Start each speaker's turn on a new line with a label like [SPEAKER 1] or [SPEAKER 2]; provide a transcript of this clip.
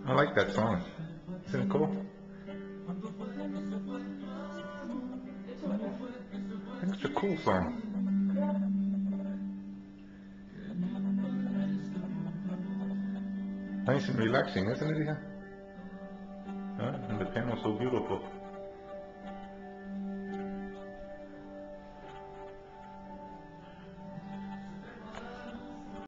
[SPEAKER 1] I like that song. Isn't it cool? I think it's a cool song. Nice and relaxing, isn't it here? Huh? And the piano's so beautiful.